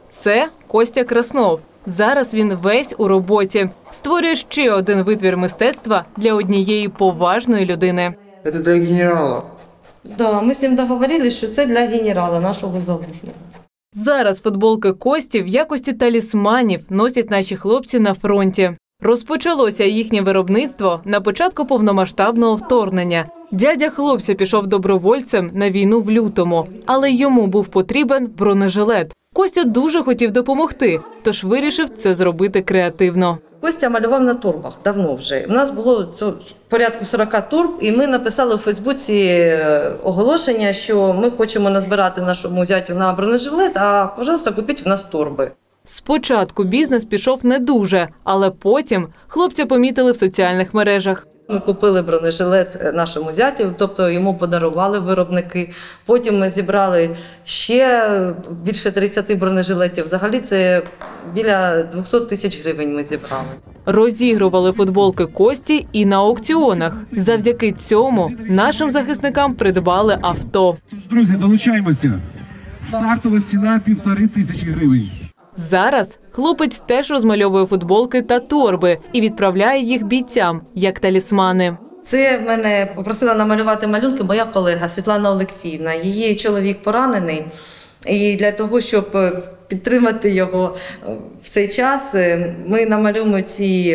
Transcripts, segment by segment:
Це Костя Краснов. Зараз він весь у роботі. Створює ще один витвір мистецтва для однієї поважної людини. Це для генерала. Да, ми з ним договорились, що це для генерала, нашого Залужного. Зараз футболки Кості в якості талісманів носять наші хлопці на фронті. Розпочалося їхнє виробництво на початку повномасштабного вторгнення. Дядя хлопця пішов добровольцем на війну в лютому, але йому був потрібен бронежилет. Костя дуже хотів допомогти, тож вирішив це зробити креативно. Костя малював на торбах давно вже. У нас було порядку 40 торб, і ми написали у Фейсбуці оголошення, що ми хочемо назбирати нашому зятю на бронежилет, а, пожалуйста, купіть в нас торби. Спочатку бізнес пішов не дуже, але потім хлопця помітили в соціальних мережах. Ми купили бронежилет нашому зятю, тобто йому подарували виробники. Потім ми зібрали ще більше 30 бронежилетів. Взагалі це біля 200 тисяч гривень ми зібрали. Розігрували футболки Кості і на аукціонах. Завдяки цьому нашим захисникам придбали авто. Друзі, долучаємося. Стартова ціна 1500 гривень. Зараз хлопець теж розмальовує футболки та торби і відправляє їх бійцям, як талісмани. Це мене попросила намалювати малюнки моя колега Світлана Олексіївна. Її чоловік поранений, і для того, щоб підтримати його в цей час, ми намалюємо ці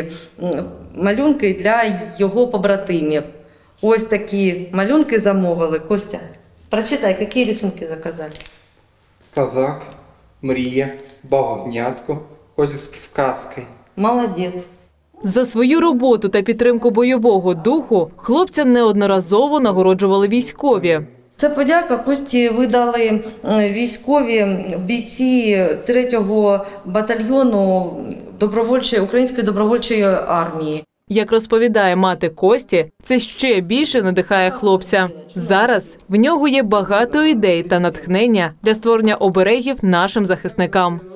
малюнки для його побратимів. Ось такі малюнки замовили. Костя, прочитай, які рисунки заказали. Козак, мрія, богонятко, козацькі вказки. Молодець. За свою роботу та підтримку бойового духу хлопця неодноразово нагороджували військові. Це подяка Кості видали військові бійці 3-го батальйону Української добровольчої армії. Як розповідає мати Кості, це ще більше надихає хлопця. Зараз в нього є багато ідей та натхнення для створення оберегів нашим захисникам.